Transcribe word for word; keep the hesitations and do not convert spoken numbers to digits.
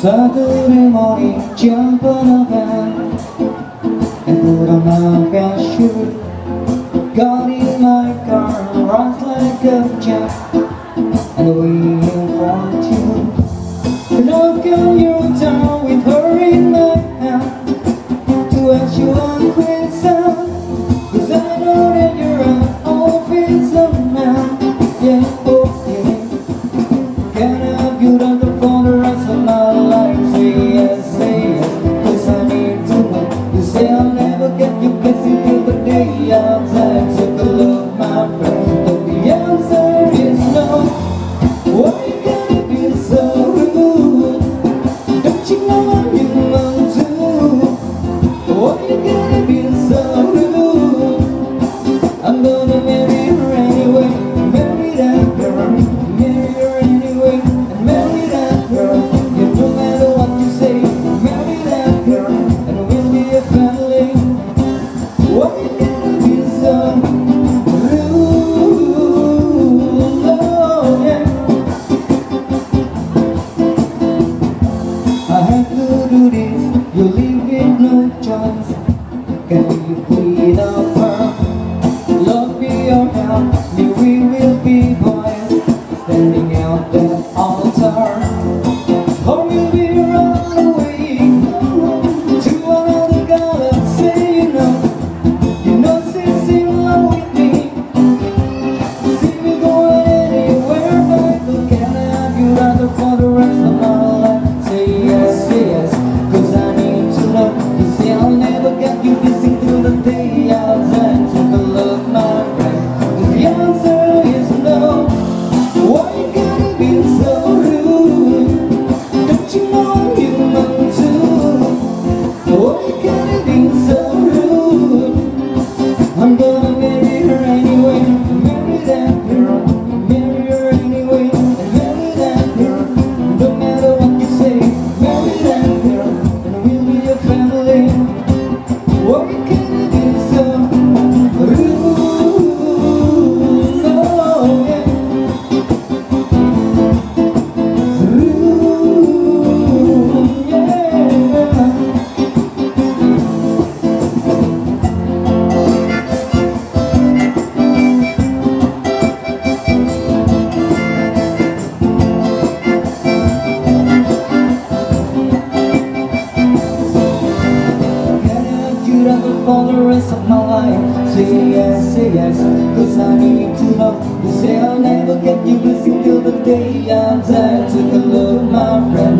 Saturday morning, jump on a van and put on my best shoe. Got in my car, runs like a jet, and waiting for you. Knock on your door with her in my hand to ask you one question, 'cause I know that you're an all-fearsome man. Yeah, oh yeah. Can I have you down for the rest of my life? Say yes, say yes, 'cause I need to know. You say I'll never get you busy till the day I die. Take a look, my friend, but the answer is no. Why you gotta be so rude? Don't you know I'm human too? Why you gotta be so rude? I'm gonna marry her anyway. Marry that girl, marry her anyway, and marry that girl. Yeah, no matter what you say, marry that girl, and we'll be a family. Why you gotta be so rude? Oh yeah. I have to do this, you leave with no choice. Can you plead up her? Love be your help, me we will be boys, standing out that altar. Or will we run away to another galaxy? You know, you know she's in love with me. See me going anywhere but look, can I have you rather for the rest of my life? Say yes, say yes, 'cause I need to know. You say I'll never get you busy till the day I'll die. Take a look, my friend, 'cause the answer is no. Why you gotta be so rude? Don't you know I'm human too? Why you gotta be so rude? I'm gonna marry her anyway, marry that girl, marry her anyway, and marry that girl. No matter what you say, marry that girl, and we'll be a family. Why you gotta be so rude? Oh yeah. Rude, yeah. For the rest of my life, say yes, say yes, 'cause I need to know. You say I'll never get you busy till the day I die. Take a look, my friend,